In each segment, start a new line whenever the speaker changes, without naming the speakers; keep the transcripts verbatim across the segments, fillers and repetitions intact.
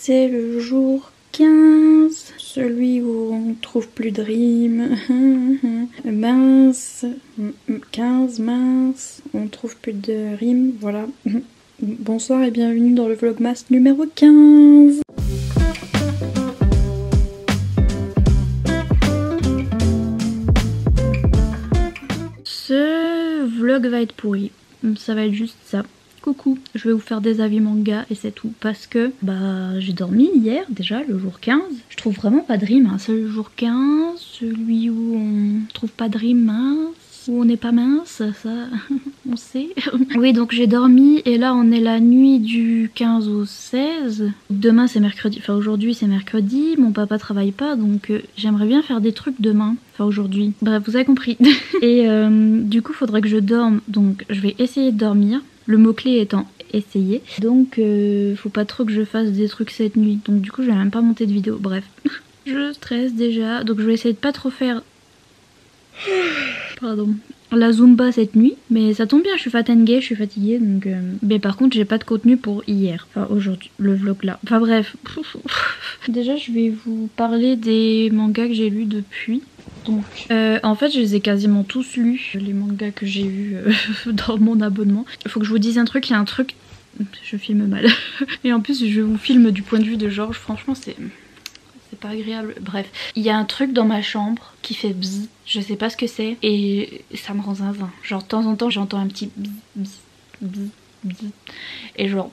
c'est le jour quinze, celui où on trouve plus de rimes. Mince, quinze, mince, on trouve plus de rimes, voilà. Bonsoir et bienvenue dans le vlogmas numéro quinze. Ce vlog va être pourri, ça va être juste ça. Coucou, je vais vous faire des avis manga et c'est tout. Parce que bah j'ai dormi hier déjà, le jour quinze. Je trouve vraiment pas de rime, hein. C'est le jour quinze, celui où on trouve pas de rime mince, où on n'est pas mince, ça on sait. Oui, donc j'ai dormi et là on est la nuit du quinze au seize. Demain c'est mercredi, enfin aujourd'hui c'est mercredi, mon papa travaille pas donc euh, j'aimerais bien faire des trucs demain. Enfin aujourd'hui, bref vous avez compris. Et euh, du coup faudrait que je dorme, donc je vais essayer de dormir. Le mot-clé étant essayer. Donc euh, faut pas trop que je fasse des trucs cette nuit. Donc du coup je vais même pas monter de vidéo. Bref. Je stresse déjà. Donc je vais essayer de pas trop faire... Pardon. La Zumba cette nuit. Mais ça tombe bien, je suis fatiguée, je suis fatiguée. Donc, euh... Mais par contre j'ai pas de contenu pour hier. Enfin aujourd'hui, le vlog là. Enfin bref. Déjà je vais vous parler des mangas que j'ai lus depuis. Donc, euh, en fait je les ai quasiment tous lus, les mangas que j'ai vus euh, dans mon abonnement. Il faut que je vous dise un truc, il y a un truc... Je filme mal. Et en plus je vous filme du point de vue de Georges, franchement c'est... c'est pas agréable. Bref, il y a un truc dans ma chambre qui fait bzzz, je sais pas ce que c'est, et ça me rend zinzin. Genre de temps en temps j'entends un petit bzzz, bzzz, bzzz, bzzz, et genre...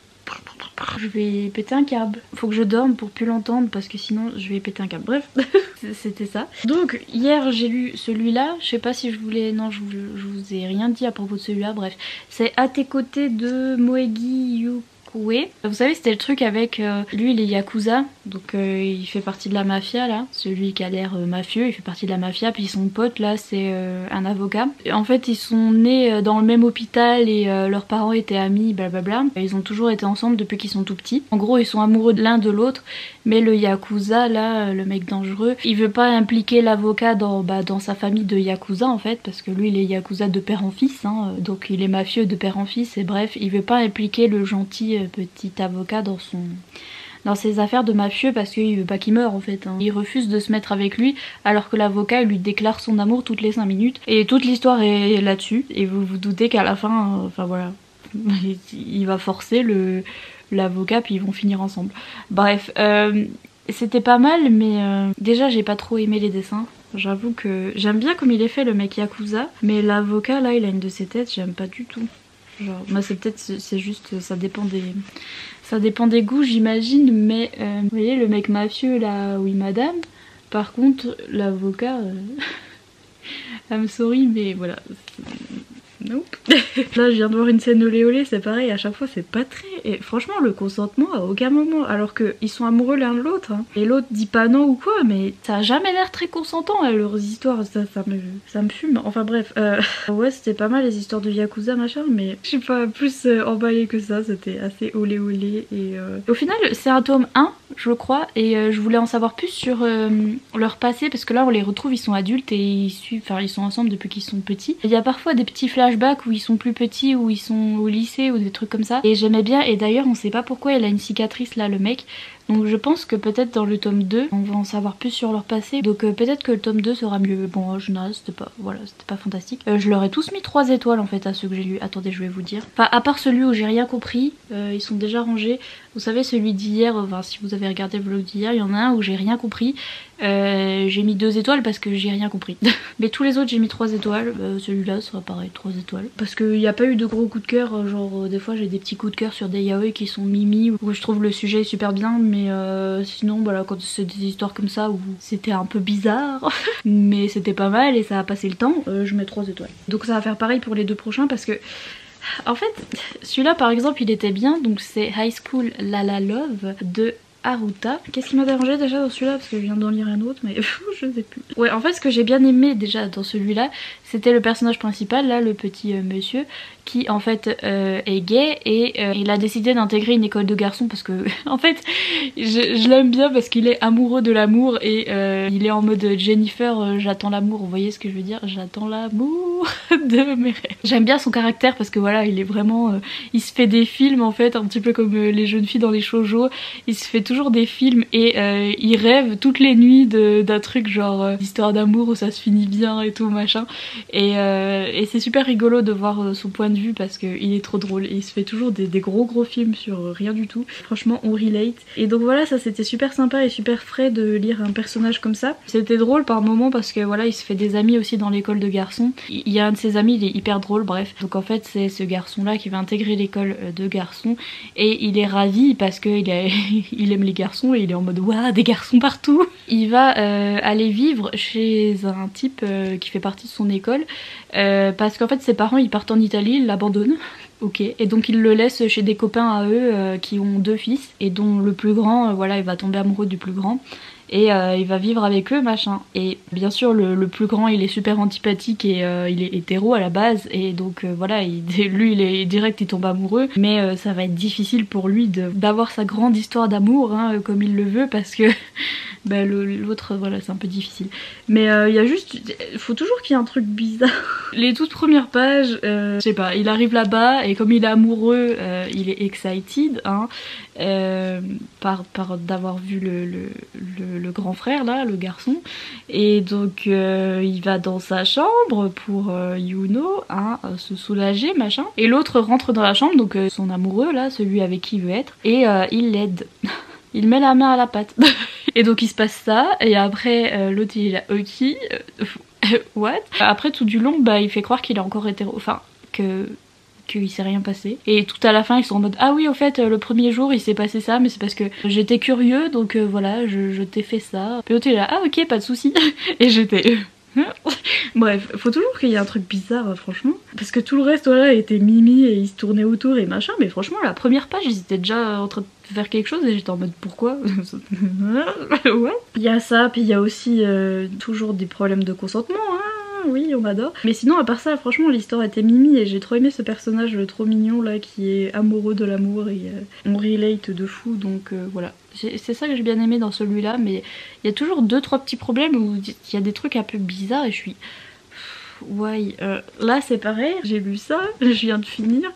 je vais péter un câble. Faut que je dorme pour plus l'entendre parce que sinon je vais péter un câble. Bref, c'était ça. Donc hier j'ai lu celui-là. Je sais pas si je voulais... Non, je vous, je vous ai rien dit à propos de celui-là. Bref, c'est À tes côtés de Moegi Yukue. Vous savez c'était le truc avec... Euh, lui il est Yakuza. Donc euh, il fait partie de la mafia là. Celui qui a l'air euh, mafieux, il fait partie de la mafia. Puis son pote là c'est euh, un avocat. Et en fait ils sont nés dans le même hôpital et euh, leurs parents étaient amis, blablabla. Ils ont toujours été ensemble depuis qu'ils sont tout petits. En gros ils sont amoureux de l'un de l'autre. Mais le Yakuza là, le mec dangereux, il veut pas impliquer l'avocat dans, bah, dans sa famille de Yakuza en fait. Parce que lui il est Yakuza de père en fils. Hein, donc il est mafieux de père en fils. Et bref, il veut pas impliquer le gentil euh, petit avocat dans son... dans ses affaires de mafieux parce qu'il veut pas qu'il meure en fait. Hein. Il refuse de se mettre avec lui alors que l'avocat lui déclare son amour toutes les cinq minutes. Et toute l'histoire est là-dessus. Et vous vous doutez qu'à la fin, euh, enfin voilà, il va forcer le l'avocat puis ils vont finir ensemble. Bref, euh, c'était pas mal mais euh, déjà j'ai pas trop aimé les dessins. J'avoue que j'aime bien comme il est fait le mec Yakuza. Mais l'avocat là il a une de ses têtes, j'aime pas du tout. Genre, moi c'est peut-être, c'est juste, ça dépend des... Ça dépend des goûts j'imagine, mais euh, vous voyez le mec mafieux là, oui madame. Par contre l'avocat, euh... I'm sorry mais voilà. Nope. Là je viens de voir une scène olé olé, c'est pareil, à chaque fois c'est pas très... Et franchement le consentement à aucun moment, alors qu'ils sont amoureux l'un de l'autre. Hein. Et l'autre dit pas non ou quoi, mais ça a jamais l'air très consentant hein, leurs histoires, ça, ça, me, ça me fume. Enfin bref, euh... ouais c'était pas mal les histoires de Yakuza machin, mais je sais pas, plus euh, emballé que ça, c'était assez olé olé. Et euh... au final c'est un tome un je crois, et euh, je voulais en savoir plus sur euh, leur passé, parce que là on les retrouve, ils sont adultes et ils suivent, enfin ils sont ensemble depuis qu'ils sont petits. Il y a parfois des petits flashbacks où ils sont plus petits, où ils sont au lycée ou des trucs comme ça, et j'aimais bien. Et d'ailleurs on sait pas pourquoi il a une cicatrice là le mec, donc je pense que peut-être dans le tome deux on va en savoir plus sur leur passé, donc euh, peut-être que le tome deux sera mieux. Bon en général c'était pas, voilà, c'était pas fantastique. Euh, je leur ai tous mis trois étoiles en fait à ceux que j'ai lus. Attendez je vais vous dire, enfin à part celui où j'ai rien compris, euh, ils sont déjà rangés. Vous savez celui d'hier, enfin si vous avez regardé le vlog d'hier, il y en a un où j'ai rien compris. Euh, j'ai mis deux étoiles parce que j'ai rien compris. Mais tous les autres j'ai mis trois étoiles. Euh, celui-là sera pareil, trois étoiles. Parce qu'il n'y a pas eu de gros coups de cœur. Genre euh, des fois j'ai des petits coups de cœur sur des yaoi qui sont mimi, où je trouve le sujet super bien. Mais euh, sinon voilà, quand c'est des histoires comme ça où c'était un peu bizarre mais c'était pas mal et ça a passé le temps, euh, je mets trois étoiles. Donc ça va faire pareil pour les deux prochains parce que en fait celui-là par exemple il était bien. Donc c'est High School La La Love de Haruta. Qu'est-ce qui m'a dérangé déjà dans celui-là, parce que je viens d'en lire un autre mais je sais plus. Ouais en fait ce que j'ai bien aimé déjà dans celui-là, c'était le personnage principal là, le petit euh, monsieur qui en fait euh, est gay et euh, il a décidé d'intégrer une école de garçons parce que en fait je, je l'aime bien parce qu'il est amoureux de l'amour et euh, il est en mode Jennifer, euh, j'attends l'amour, vous voyez ce que je veux dire, j'attends l'amour de mes rêves. J'aime bien son caractère parce que voilà, il est vraiment... Euh, il se fait des films en fait, un petit peu comme euh, les jeunes filles dans les shoujo. Il se fait toujours des films et euh, il rêve toutes les nuits d'un truc genre euh, histoire d'amour où ça se finit bien et tout machin. Et, euh, et c'est super rigolo de voir euh, son point de vue parce qu'il est trop drôle. Et il se fait toujours des, des gros gros films sur euh, rien du tout. Franchement, on relate. Et donc voilà, ça c'était super sympa et super frais de lire un personnage comme ça. C'était drôle par moments parce que voilà, il se fait des amis aussi dans l'école de garçons. Il y a un de ses amis, il est hyper drôle, bref. Donc en fait, c'est ce garçon-là qui va intégrer l'école de garçons et il est ravi parce qu'il il aime les garçons et il est en mode waouh, des garçons partout. Il va euh, aller vivre chez un type euh, qui fait partie de son école euh, parce qu'en fait, ses parents ils partent en Italie, ils l'abandonnent. Ok, et donc il le laisse chez des copains à eux euh, qui ont deux fils et dont le plus grand, euh, voilà, il va tomber amoureux du plus grand et euh, il va vivre avec eux machin. Et bien sûr le, le plus grand il est super antipathique et euh, il est hétéro à la base et donc euh, voilà, il, lui il est direct, il tombe amoureux, mais euh, ça va être difficile pour lui d'avoir sa grande histoire d'amour hein, comme il le veut parce que bah, l'autre voilà c'est un peu difficile. Mais il euh, y a juste, faut toujours qu'il y ait un truc bizarre. Les toutes premières pages, euh, je sais pas, il arrive là-bas et comme il est amoureux, euh, il est excited hein, euh, par, par d'avoir vu le, le, le, le grand frère là, le garçon, et donc euh, il va dans sa chambre pour euh, Yuno hein, se soulager machin, et l'autre rentre dans la chambre, donc euh, son amoureux là, celui avec qui il veut être, et euh, il l'aide. Il met la main à la pâte. Et donc il se passe ça, et après euh, l'autre il est là, ok, euh, what? Après tout du long, bah il fait croire qu'il est encore hétéro, enfin que qu'il s'est rien passé. Et tout à la fin ils sont en mode ah oui au fait le premier jour il s'est passé ça mais c'est parce que j'étais curieux donc euh, voilà je, je t'ai fait ça. Puis l'autre il est là ah ok pas de soucis. Et j'étais... Bref, faut toujours qu'il y ait un truc bizarre franchement, parce que tout le reste voilà était mimi et ils se tournaient autour et machin, mais franchement la première page ils étaient déjà en train de faire quelque chose et j'étais en mode pourquoi. Ouais. Il y a ça, puis il y a aussi euh, toujours des problèmes de consentement hein. Oui, on adore. Mais sinon, à part ça, franchement, l'histoire était mimi et j'ai trop aimé ce personnage trop mignon là qui est amoureux de l'amour et euh, on relate de fou, donc euh, voilà. C'est ça que j'ai bien aimé dans celui-là, mais il y a toujours deux trois petits problèmes où il y a des trucs un peu bizarres et je suis... Ouais, euh, là c'est pareil, j'ai lu ça, je viens de finir.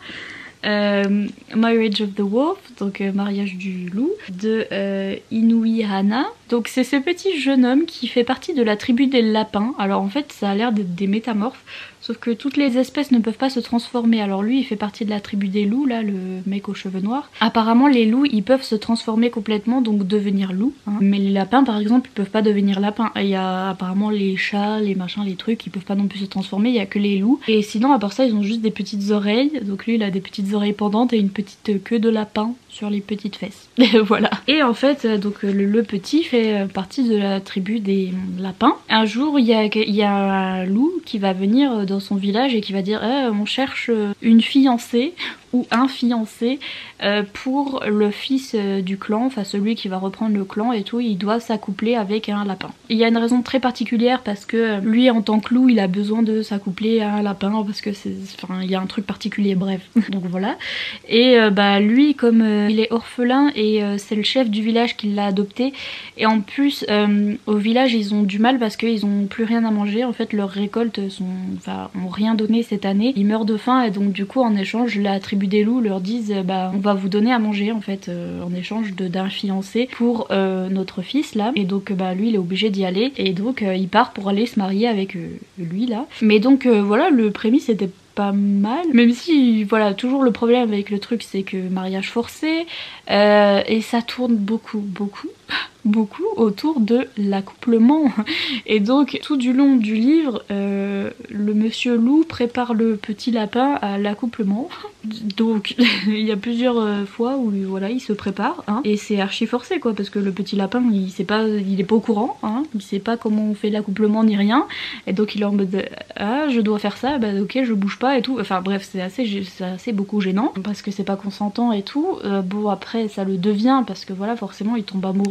Euh, Marriage of the Wolf, donc euh, mariage du loup, de euh, Inui Hana. Donc c'est ce petit jeune homme qui fait partie de la tribu des lapins. Alors en fait ça a l'air d'être des métamorphes, sauf que toutes les espèces ne peuvent pas se transformer. Alors lui il fait partie de la tribu des loups, là le mec aux cheveux noirs. Apparemment les loups ils peuvent se transformer complètement, donc devenir loups hein. Mais les lapins par exemple ils peuvent pas devenir lapins. Il y a apparemment les chats, les machins, les trucs, ils peuvent pas non plus se transformer, il y a que les loups. Et sinon à part ça ils ont juste des petites oreilles, donc lui il a des petites oreilles pendantes et une petite queue de lapin sur les petites fesses. Voilà. Et en fait donc le, le petit fait partie de la tribu des lapins. Un jour il y a, il y a un loup qui va venir dans son village et qui va dire eh, on cherche une fiancée ou un fiancé euh, pour le fils euh, du clan, enfin celui qui va reprendre le clan et tout, il doit s'accoupler avec un lapin. Il y a une raison très particulière parce que lui en tant que loup il a besoin de s'accoupler à un lapin parce que c'est, enfin il y a un truc particulier, bref. Donc voilà. Et euh, bah lui comme euh, il est orphelin et euh, c'est le chef du village qui l'a adopté, et en plus euh, au village ils ont du mal parce qu'ils ont plus rien à manger, en fait leurs récoltes sont, enfin, ont rien donné cette année, ils meurent de faim et donc du coup en échange la tribu des loups leur disent bah on va vous donner à manger en fait euh, en échange d'un fiancé pour euh, notre fils là, et donc bah lui il est obligé d'y aller et donc euh, il part pour aller se marier avec euh, lui là. Mais donc euh, voilà, le prémisse était pas mal, même si voilà toujours le problème avec le truc c'est que mariage forcé euh, et ça tourne beaucoup beaucoup beaucoup autour de l'accouplement. Et donc tout du long du livre euh, le monsieur loup prépare le petit lapin à l'accouplement. Donc il y a plusieurs euh, fois où voilà il se prépare hein, et c'est archi forcé quoi, parce que le petit lapin il sait pas, il est pas au courant hein, il sait pas comment on fait l'accouplement ni rien, et donc il est en mode ah je dois faire ça, bah ok je bouge pas et tout, enfin bref c'est assez, c'est assez beaucoup gênant parce que c'est pas consentant et tout. Euh, bon après ça le devient parce que voilà forcément il tombe amoureux machin,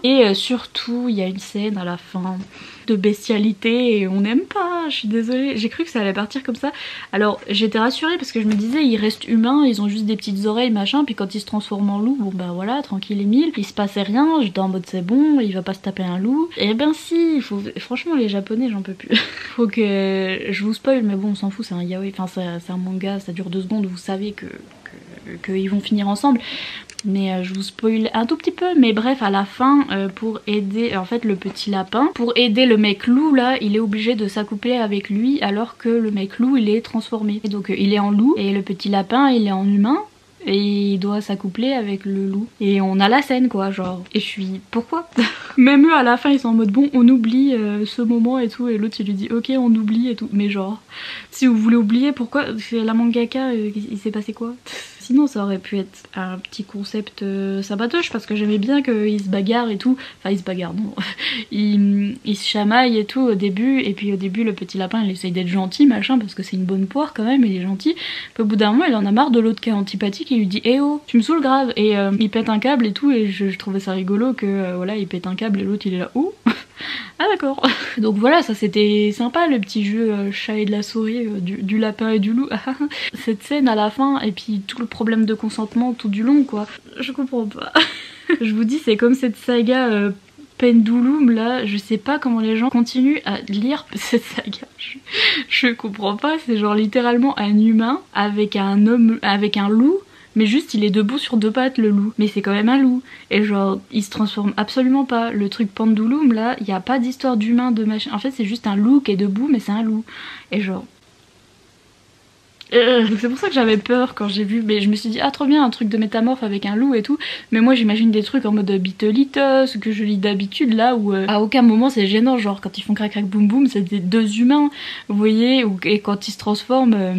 Et euh, surtout il y a une scène à la fin de bestialité et on n'aime pas, je suis désolée, j'ai cru que ça allait partir comme ça. Alors j'étais rassurée parce que je me disais ils restent humains, ils ont juste des petites oreilles machin, puis quand ils se transforment en loup, bon bah voilà, tranquille et mille, il se passait rien, j'étais en mode c'est bon, il va pas se taper un loup. Et ben si, il faut... franchement les japonais j'en peux plus. Faut que je vous spoil, mais bon on s'en fout, c'est un yaoi, enfin c'est un manga, ça dure deux secondes, vous savez que qu'ils vont finir ensemble. Mais euh, je vous spoil un tout petit peu, mais bref à la fin euh, pour aider en fait le petit lapin, pour aider le mec loup là, il est obligé de s'accoupler avec lui alors que le mec loup il est transformé. Et donc euh, il est en loup et le petit lapin il est en humain. Et il doit s'accoupler avec le loup. Et on a la scène quoi, genre. Et je suis... Pourquoi? Même eux à la fin ils sont en mode bon on oublie euh, ce moment et tout. Et l'autre il lui dit ok on oublie et tout. Mais genre, si vous voulez oublier, pourquoi? La mangaka, euh, il s'est passé quoi? Sinon ça aurait pu être un petit concept euh, sabatoche parce que j'aimais bien qu'ils se bagarrent et tout. Enfin ils se bagarrent non. ils, ils se chamaillent et tout au début. Et puis au début le petit lapin il essaye d'être gentil machin parce que c'est une bonne poire quand même, il est gentil. Puis au bout d'un moment il en a marre de l'autre qui est antipathique. Il lui dit eh oh tu me saoules grave. Et euh, il pète un câble et tout. Et je, je trouvais ça rigolo que euh, voilà il pète un câble et l'autre il est là oh. Ah d'accord. Donc voilà, ça c'était sympa le petit jeu euh, chat et de la souris euh, du, du lapin et du loup. Cette scène à la fin et puis tout le problème de consentement tout du long quoi. Je comprends pas. Je vous dis c'est comme cette saga euh, Pendulum là, je sais pas comment les gens continuent à lire cette saga. Je, je comprends pas, c'est genre littéralement un humain avec un homme, avec un loup. Mais juste il est debout sur deux pattes le loup. Mais c'est quand même un loup. Et genre il se transforme absolument pas. Le truc Pendulum là, il n'y a pas d'histoire d'humain, de machin. En fait c'est juste un loup qui est debout mais c'est un loup. Et genre... Euh, c'est pour ça que j'avais peur quand j'ai vu, mais je me suis dit ah trop bien un truc de métamorphe avec un loup et tout, mais moi j'imagine des trucs en mode Beetlejuice, ce que je lis d'habitude là où euh, à aucun moment c'est gênant, genre quand ils font crac crac boum boum c'est des deux humains, vous voyez, ou, et quand ils se transforment, euh,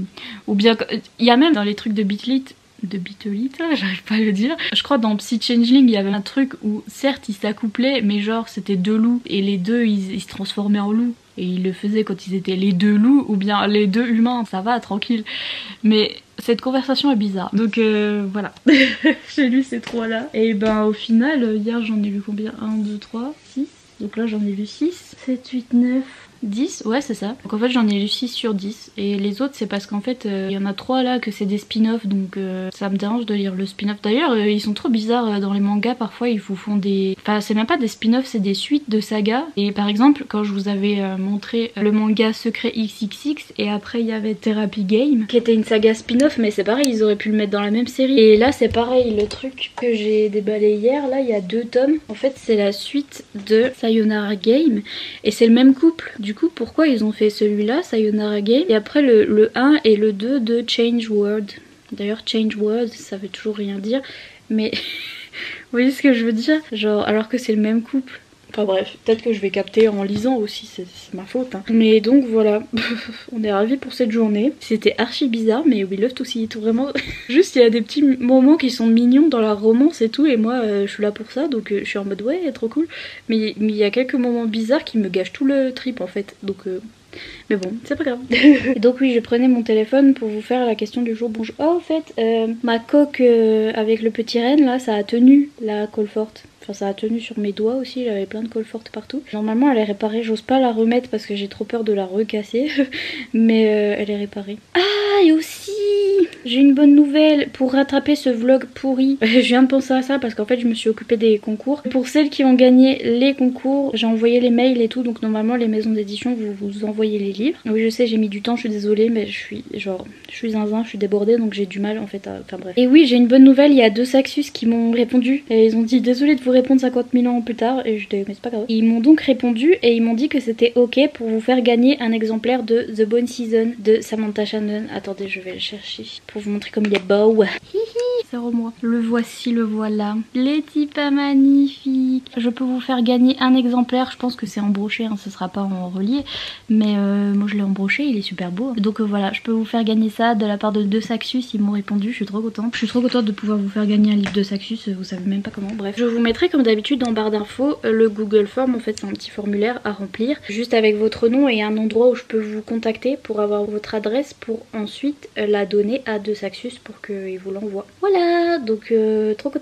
ou bien il y a même dans les trucs de Beetlejuice de Beetlejuice, j'arrive pas à le dire. Je crois dans Psy Changeling il y avait un truc où certes ils s'accouplaient mais genre c'était deux loups et les deux ils, ils se transformaient en loups. Et ils le faisaient quand ils étaient les deux loups ou bien les deux humains, ça va, tranquille. Mais cette conversation est bizarre. Donc euh, voilà, j'ai lu ces trois-là. Et ben au final, hier j'en ai lu combien? un, deux, trois, six. Donc là j'en ai lu six, sept, huit, neuf... dix, ouais c'est ça. Donc en fait j'en ai lu six sur dix. Et les autres c'est parce qu'en fait il euh, y en a trois là que c'est des spin-offs. Donc euh, ça me dérange de lire le spin-off. D'ailleurs euh, ils sont trop bizarres euh, dans les mangas. Parfois ils vous font des... Enfin c'est même pas des spin-offs, c'est des suites de sagas. Et par exemple quand je vous avais euh, montré le manga Secret X X X. Et après il y avait Therapy Game qui était une saga spin-off. Mais c'est pareil, ils auraient pu le mettre dans la même série. Et là c'est pareil, le truc que j'ai déballé hier, là il y a deux tomes. En fait c'est la suite de Sayonara Game. Et c'est le même couple. Du coup, pourquoi ils ont fait celui-là, Sayonara Game, et après le, le un et le deux de Change World. D'ailleurs, Change World, ça veut toujours rien dire, mais vous voyez ce que je veux dire? Genre, alors que c'est le même couple. Enfin bref, peut-être que je vais capter en lisant aussi, c'est ma faute. Hein. Mais donc voilà, on est ravis pour cette journée. C'était archi bizarre, mais we love to see it, vraiment. Juste, il y a des petits moments qui sont mignons dans la romance et tout, et moi, euh, je suis là pour ça, donc euh, je suis en mode ouais, trop cool. Mais il y a quelques moments bizarres qui me gâchent tout le trip en fait, donc... Euh... Mais bon, c'est pas grave. Et donc oui, je prenais mon téléphone pour vous faire la question du jour. Bonjour. Oh, en fait, euh, ma coque euh, avec le petit renne, là, ça a tenu la colle forte. Enfin, ça a tenu sur mes doigts aussi, j'avais plein de colle forte partout. Normalement, elle est réparée, j'ose pas la remettre parce que j'ai trop peur de la recasser. Mais euh, elle est réparée. Ah, et aussi, j'ai une bonne nouvelle pour rattraper ce vlog pourri. Je viens de penser à ça parce qu'en fait, je me suis occupée des concours. Pour celles qui ont gagné les concours, j'ai envoyé les mails et tout. Donc normalement, les maisons d'édition, vous vous envoyez les livres. Oui, je sais, j'ai mis du temps, je suis désolée, mais je suis genre, je suis zinzin, je suis débordée, donc j'ai du mal en fait à... Enfin bref. Et oui, j'ai une bonne nouvelle, il y a deux Saxus qui m'ont répondu. Et ils ont dit, désolé de vous répondre cinquante mille ans plus tard. Et je dis, mais c'est pas grave. Ils m'ont donc répondu et ils m'ont dit que c'était ok pour vous faire gagner un exemplaire de The Bone Season de Samantha Shannon. Attendez, je vais le chercher pour vous montrer comme il est beau. C'est moi. Le voici, le voilà. Les types magnifiques. Je peux vous faire gagner un exemplaire. Je pense que c'est en brochet, hein, ce sera pas en relié. Mais euh, moi je l'ai en brochet, il est super beau. Donc euh, voilà, je peux vous faire gagner ça de la part de deux Saxus. Ils m'ont répondu, je suis trop contente. Je suis trop contente de pouvoir vous faire gagner un livre de Saxus. Vous savez même pas comment. Bref, je vous mettrai comme d'habitude en barre d'infos le Google Form. En fait, c'est un petit formulaire à remplir. Juste avec votre nom et un endroit où je peux vous contacter pour avoir votre adresse pour ensuite la donner à deux Saxus pour qu'ils vous l'envoient. Voilà, donc euh, trop contente.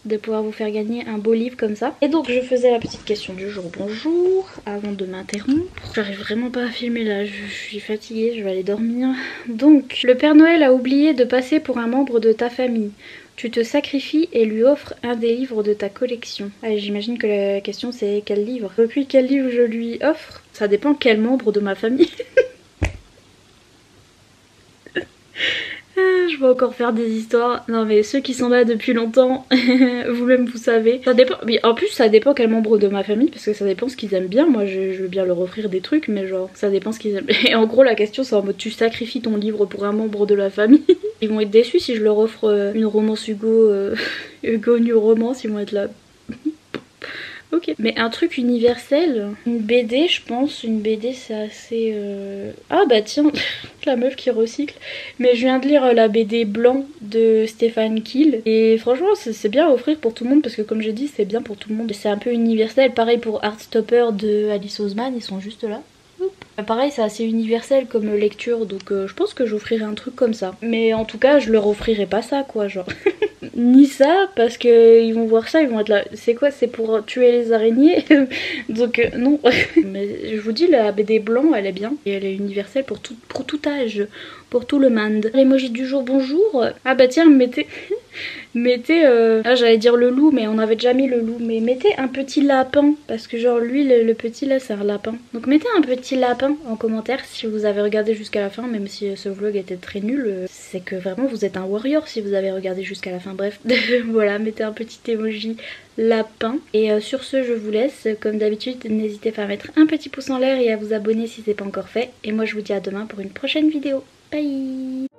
de pouvoir vous faire gagner un beau livre comme ça. Et donc je faisais la petite question du jour bonjour avant de m'interrompre. J'arrive vraiment pas à filmer là, je, je suis fatiguée, je vais aller dormir. Donc, le Père Noël a oublié de passer pour un membre de ta famille. Tu te sacrifies et lui offres un des livres de ta collection. Allez, j'imagine que la question c'est quel livre. Depuis quel livre je lui offre, ça dépend quel membre de ma famille. Je vais encore faire des histoires. Non mais ceux qui sont là depuis longtemps, vous-même vous savez. Ça dépend. Mais en plus ça dépend quel membre de ma famille parce que ça dépend ce qu'ils aiment bien. Moi je, je veux bien leur offrir des trucs mais genre ça dépend ce qu'ils aiment. Et en gros la question c'est en mode tu sacrifies ton livre pour un membre de la famille. Ils vont être déçus si je leur offre une romance Hugo, euh, Hugo New Romance, ils vont être là. Ok, mais un truc universel, une B D je pense, une B D c'est assez... Euh... Ah bah tiens, la meuf qui recycle. Mais je viens de lire la B D Blanc de Stéphane Kiel et franchement c'est bien à offrir pour tout le monde parce que comme j'ai dit c'est bien pour tout le monde. C'est un peu universel, pareil pour Heartstopper de Alice Oseman, ils sont juste là. Pareil c'est assez universel comme lecture donc euh, je pense que j'offrirai un truc comme ça. Mais en tout cas je leur offrirai pas ça quoi genre. Ni ça parce que ils vont voir ça, ils vont être là. C'est quoi? C'est pour tuer les araignées? Donc euh, non. Mais je vous dis la B D Blanc elle est bien et elle est universelle pour tout, pour tout âge, pour tout le monde. L'emoji du jour bonjour. Ah bah tiens mettez... mettez euh... ah j'allais dire le loup mais on avait déjà mis le loup, mais mettez un petit lapin parce que genre lui le, le petit là c'est un lapin, donc mettez un petit lapin en commentaire si vous avez regardé jusqu'à la fin, même si ce vlog était très nul, c'est que vraiment vous êtes un warrior si vous avez regardé jusqu'à la fin. Bref voilà, mettez un petit emoji lapin et euh, sur ce je vous laisse, comme d'habitude n'hésitez pas à mettre un petit pouce en l'air et à vous abonner si c'est pas encore fait, et moi je vous dis à demain pour une prochaine vidéo. Bye.